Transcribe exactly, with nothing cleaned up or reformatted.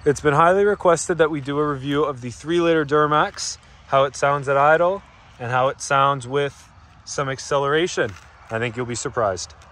It's been highly requested that we do a review of the three liter Duramax, how it sounds at idle, and how it sounds with some acceleration. I think you'll be surprised.